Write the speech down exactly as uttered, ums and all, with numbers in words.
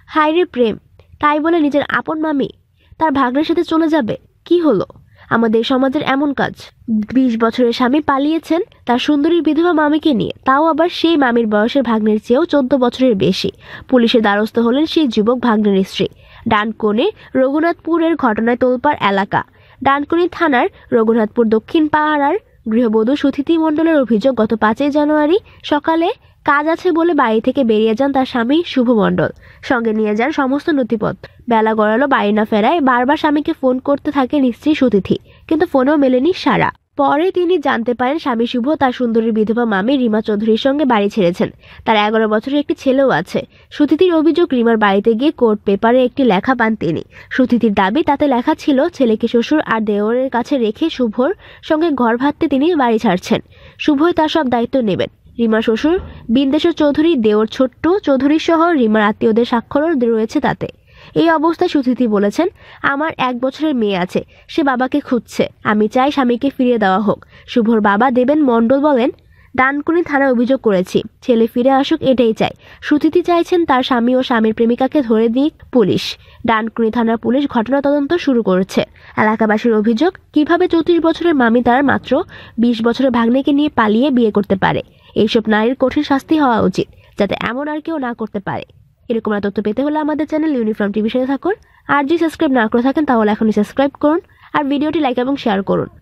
হায় রে প্রেম, তাই বলে নিজের আপন মামি তার ভাগ্নের সাথে চলে যাবে? কি হলো আমাদের সমাজের এমন কাজ? বিশ বছরের স্বামী পালিয়েছেন তার সুন্দরী বিধবা মামিকে নিয়ে, তাও আবার সেই মামির বয়সের ভাগ্নের চেয়েও চোদ্দ বছরের বেশি। পুলিশের দ্বারস্থ হলেন সেই যুবক ভাগ্নের স্ত্রী। ডানকুনি রঘুনাথপুরের ঘটনায় তোলপাড় এলাকা। ডানকুনি থানার রঘুনাথপুর দক্ষিণ পাড়ার গৃহবধূ সুথিতি মণ্ডলের অভিযোগ, গত পাঁচই জানুয়ারি সকালে কাজ আছে বলে বাড়ি থেকে বেরিয়ে যান তার স্বামী শুভ মণ্ডল। সঙ্গে নিয়ে যান সমস্ত নথিপত্র। বেলা গড়ালো, বাড়ি না ফেরায় বারবার স্বামীকে ফোন করতে থাকেন স্ত্রী সুতিথি, কিন্তু ফোনেও মেলেনি সাড়া। পরে তিনি জানতে পারেন স্বামী শুভ তার সুন্দরী বিধবা মামি রিমা চৌধুরীর সঙ্গে বাড়ি ছেড়েছেন। তার এগারো বছরের একটি ছেলেও আছে। সুতিথির অভিযোগ, রিমার বাড়িতে গিয়ে কোর্ট পেপারে একটি লেখা পান তিনি। সুতিথির দাবি, তাতে লেখা ছিল ছেলেকে শ্বশুর আর দেওরের কাছে রেখে শুভর সঙ্গে ঘর ভাবতে তিনি বাড়ি ছাড়ছেন। শুভই তার সব দায়িত্ব নেবেন। রিমার শ্বশুর বিন্দেশ্বর চৌধুরী, দেওর ছোট্ট চৌধুরী সহ রিমার আত্মীয়দের স্বাক্ষরও রয়েছে তাতে। এই অবস্থায় সুতিথি বলেছেন, আমার এক বছরের মেয়ে আছে, সে বাবাকে খুঁজছে, আমি চাই স্বামীকে ফিরিয়ে দেওয়া হোক। শুভর বাবা দেবেন মণ্ডল বলেন, ডানকুনি থানায় অভিযোগ করেছি, ছেলে ফিরে আসুক, এটাই চাই। সুতিথি চাইছেন তার স্বামী ও স্বামীর প্রেমিকাকে ধরে দিক পুলিশ। ডানকুনি থানার পুলিশ ঘটনা তদন্ত শুরু করেছে। এলাকাবাসীর অভিযোগ, কিভাবে চৌত্রিশ বছরের মামি তার মাত্র বিশ বছরের ভাগ্নেকে নিয়ে পালিয়ে বিয়ে করতে পারে? এইসব নারীর কঠিন শাস্তি হওয়া উচিত, যাতে এমন আর কেউ না করতে পারে। এরকম তথ্য পেতে হলে আমাদের চ্যানেল ইউনিফর্ম টিভির সাথে থাকুন। আর যদি সাবস্ক্রাইব না করে থাকেন তাহলে এখনই সাবস্ক্রাইব করুন আর ভিডিওটি লাইক এবং শেয়ার করুন।